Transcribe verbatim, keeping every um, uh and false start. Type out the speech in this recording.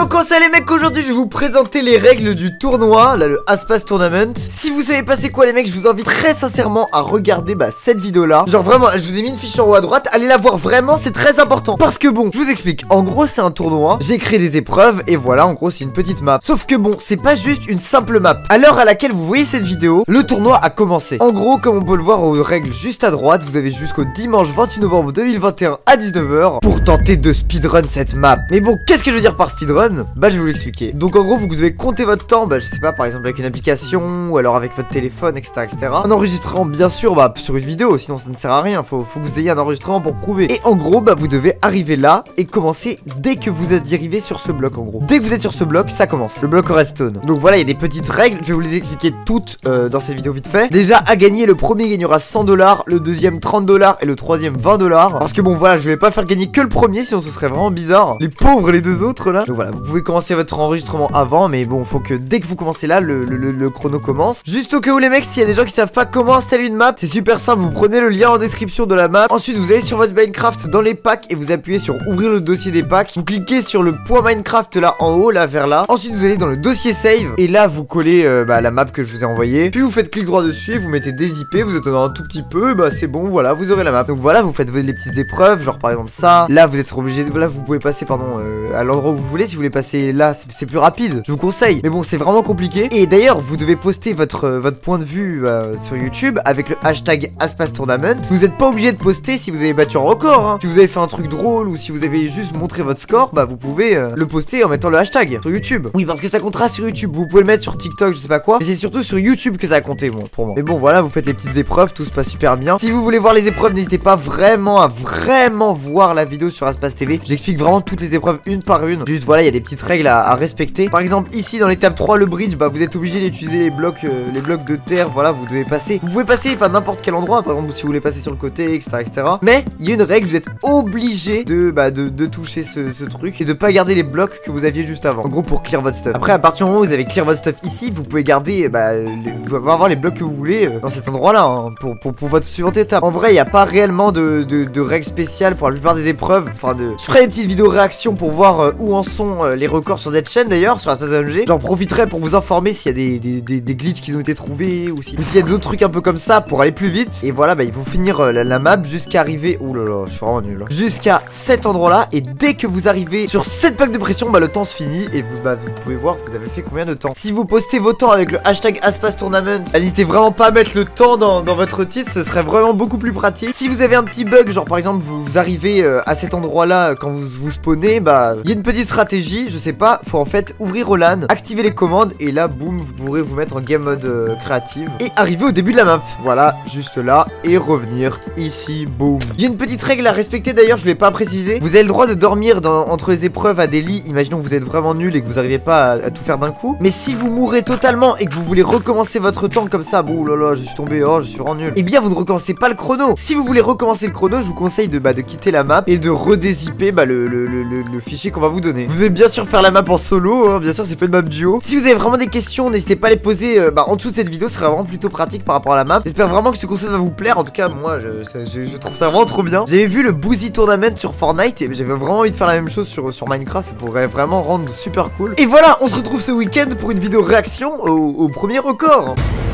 Yo, comment ça les mecs, aujourd'hui je vais vous présenter les règles du tournoi, là le Aspas Tournament. Si vous savez pas c'est quoi les mecs, je vous invite très sincèrement à regarder bah, cette vidéo là. Genre vraiment, je vous ai mis une fiche en haut à droite, allez la voir vraiment, c'est très important. Parce que bon, je vous explique, en gros c'est un tournoi, j'ai créé des épreuves et voilà, en gros c'est une petite map. Sauf que bon, c'est pas juste une simple map. À l'heure à laquelle vous voyez cette vidéo, le tournoi a commencé. En gros, comme on peut le voir aux règles juste à droite, vous avez jusqu'au dimanche vingt-huit novembre deux mille vingt et un à dix-neuf heures pour tenter de speedrun cette map. Mais bon, qu'est-ce que je veux dire par speedrun? Bah je vais vous l'expliquer. Donc en gros vous devez compter votre temps, bah je sais pas, par exemple avec une application ou alors avec votre téléphone, etc, etc, en enregistrant bien sûr bah sur une vidéo, sinon ça ne sert à rien. Faut, faut que vous ayez un enregistrement pour prouver. Et en gros bah vous devez arriver là et commencer dès que vous êtes arrivé sur ce bloc. En gros dès que vous êtes sur ce bloc, ça commence, le bloc redstone. Donc voilà, il y a des petites règles, je vais vous les expliquer toutes euh, dans cette vidéo vite fait. Déjà à gagner, le premier gagnera cent dollars, le deuxième trente dollars et le troisième vingt dollars. Parce que bon voilà, je vais pas faire gagner que le premier, sinon ce serait vraiment bizarre. Les pauvres les deux autres là. Donc voilà, vous pouvez commencer votre enregistrement avant, mais bon, faut que dès que vous commencez là, le, le, le, le chrono commence. Juste au cas où les mecs, s'il y a des gens qui savent pas comment installer une map, c'est super simple, vous prenez le lien en description de la map. Ensuite vous allez sur votre Minecraft dans les packs et vous appuyez sur ouvrir le dossier des packs. Vous cliquez sur le point Minecraft là en haut, là vers là. Ensuite vous allez dans le dossier save et là vous collez euh, bah, la map que je vous ai envoyée. Puis vous faites clic droit dessus et vous mettez des I P, vous attendez un tout petit peu, bah c'est bon, voilà, vous aurez la map. Donc voilà, vous faites les petites épreuves, genre par exemple ça. Là vous êtes obligé, voilà, vous pouvez passer pardon euh, à l'endroit où vous voulez. Si vous voulez passer là, c'est plus rapide, je vous conseille. Mais bon, c'est vraiment compliqué. Et d'ailleurs, vous devez poster votre, euh, votre point de vue euh, sur YouTube avec le hashtag Aspas Tournament. Vous n'êtes pas obligé de poster si vous avez battu un record, hein. Si vous avez fait un truc drôle ou si vous avez juste montré votre score, bah vous pouvez euh, le poster en mettant le hashtag sur YouTube. Oui, parce que ça comptera sur YouTube. Vous pouvez le mettre sur TikTok, je sais pas quoi, mais c'est surtout sur YouTube que ça a compté, bon, pour moi. Mais bon, voilà, vous faites les petites épreuves, tout se passe super bien. Si vous voulez voir les épreuves, n'hésitez pas vraiment à vraiment voir la vidéo sur Aspas T V. J'explique vraiment toutes les épreuves une par une. Juste voilà, il y a des petites règles à, à respecter. Par exemple, ici dans l'étape trois, le bridge, bah vous êtes obligé d'utiliser les blocs euh, les blocs de terre, voilà, vous devez passer. Vous pouvez passer pas n'importe quel endroit, par exemple si vous voulez passer sur le côté, etc, etc. Mais il y a une règle, vous êtes obligé de bah de, de toucher ce, ce truc et de pas garder les blocs que vous aviez juste avant. En gros pour clear votre stuff. Après à partir du moment où vous avez clear votre stuff ici, vous pouvez garder bah les, vous pouvez avoir les blocs que vous voulez euh, dans cet endroit là, hein, pour, pour, pour votre suivante étape. En vrai il n'y a pas réellement de, de, de règles spéciales pour la plupart des épreuves. Enfin de. Je ferai des petites vidéos réactions pour voir euh, où en sont euh, les records sur cette chaîne d'ailleurs, sur Aspas A M G. J'en profiterai pour vous informer s'il y a des, des, des, des glitches qui ont été trouvés ou s'il si y a d'autres trucs un peu comme ça pour aller plus vite. Et voilà, bah il faut finir euh, la, la map jusqu'à arriver. Ouh là là, je suis vraiment nul. Jusqu'à cet endroit là. Et dès que vous arrivez sur cette plaque de pression, bah le temps se finit. Et vous, bah, vous pouvez voir que vous avez fait combien de temps. Si vous postez vos temps avec le hashtag Aspas Tournament, bah, n'hésitez vraiment pas à mettre le temps dans, dans votre titre, ce serait vraiment beaucoup plus pratique. Si vous avez un petit bug, genre par exemple vous, vous arrivez euh, à cet endroit là quand vous vous spawnez, bah il y a une petite stratégie, je sais pas, faut en fait ouvrir au LAN, activer les commandes et là boum vous pourrez vous mettre en game mode euh, créative et arriver au début de la map. Voilà, juste là et revenir ici, boum. Il y a une petite règle à respecter d'ailleurs, je l'ai pas précisé. Vous avez le droit de dormir dans, entre les épreuves à des lits. Imaginons que vous êtes vraiment nul et que vous arrivez pas à, à tout faire d'un coup. Mais si vous mourrez totalement et que vous voulez recommencer votre temps comme ça, bon là là, je suis tombé, oh je suis vraiment nul. Et bien vous ne recommencez pas le chrono. Si vous voulez recommencer le chrono, je vous conseille de, bah, de quitter la map et de redézipper bah, le, le, le, le, le fichier qu'on va vous donner. Vous devez bien sûr faire la map en solo, hein, bien sûr c'est pas une map duo. Si vous avez vraiment des questions, n'hésitez pas à les poser euh, bah, en dessous de cette vidéo, ce serait vraiment plutôt pratique par rapport à la map. J'espère vraiment que ce concept va vous plaire. En tout cas moi je, je, je trouve ça vraiment trop bien. J'avais vu le Boozy Tournament sur Fortnite et j'avais vraiment envie de faire la même chose sur, sur Minecraft. Ça pourrait vraiment rendre super cool. Et voilà, on se retrouve ce week-end pour une vidéo réaction au, au premier record.